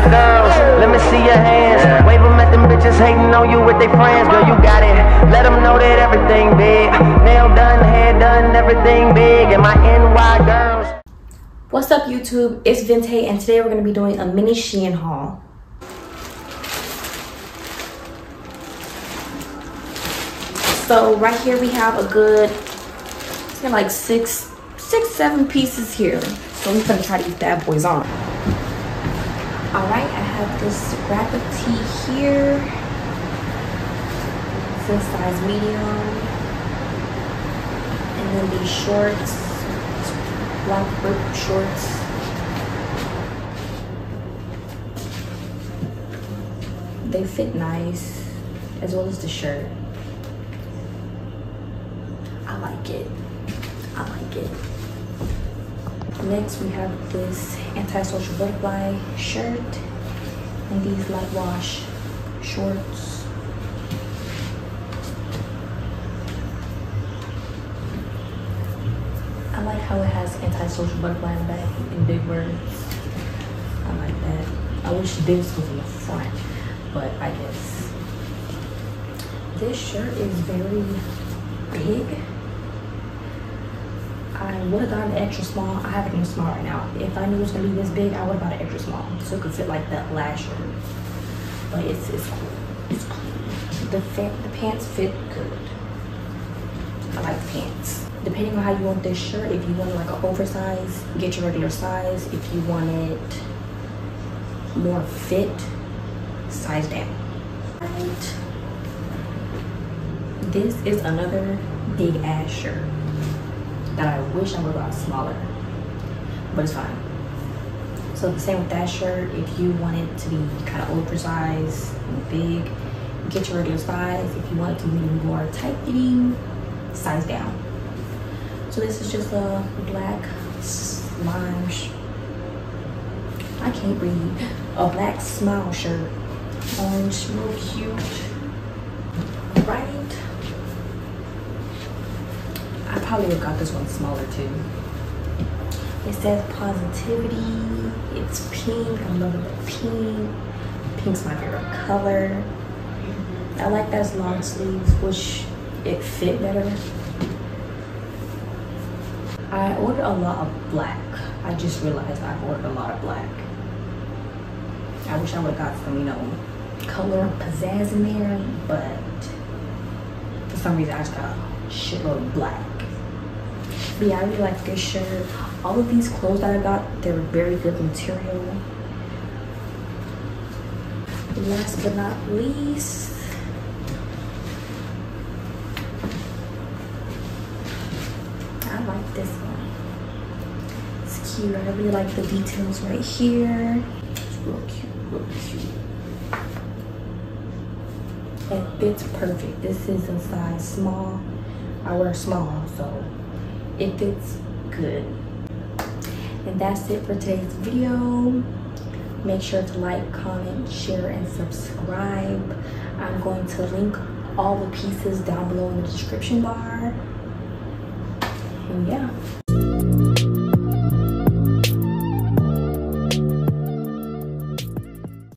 girls, let me see your hands. Wave them at them bitches hating on you with their friends. Girl, you got it. Let them know that everything big. Nail done, hair done, everything big. And my NY girls. What's up, YouTube? It's Vente, and today we're going to be doing a mini Shein haul. So right here we have a good, it's got like six, seven pieces here. So we're gonna try these bad boys on. All right, I have this wrap of tee here. It's in size medium. And then these shorts, black rip shorts. They fit nice, as well as the shirt. I like it. I like it. Next, we have this Antisocial Butterfly shirt and these light wash shorts. I like how it has Antisocial Butterfly in the back in big words. I like that. I wish this was in the front, but I guess. This shirt is very big. I would have gotten the extra small. I have it in the small right now. If I knew it was gonna be this big, I would have got an extra small so it could fit like that last shirt. But it's cool. It's cool. The pants fit good. I like the pants. Depending on how you want this shirt, if you want like an oversized, get your regular size. If you want it more fit, size down. Right. This is another big ass shirt that I wish I would have got smaller, but it's fine. So the same with that shirt. If you want it to be kind of oversized and big, get your regular size. If you want it to be more tight fitting, size down. So this is just a black slime, I can't read, a black smile shirt. Orange, real cute, right? I probably would have got this one smaller too. It says positivity. It's pink. I'm loving the pink. Pink's my favorite color. I like that it's long sleeves, which it fit better. I ordered a lot of black. I just realized I ordered a lot of black. I wish I would have got some, you know, color pizzazz in there, but for some reason I just got a shitload of black. But yeah, I really like this shirt. All of these clothes that I got, they're very good material. Last but not least, I like this one. It's cute. I really like the details right here. It's real cute, real cute. It fits perfect. This is a size small. I wear small, so it fits good. And that's it for today's video. Make sure to like, comment, share, and subscribe. I'm going to link all the pieces down below in the description bar. And yeah.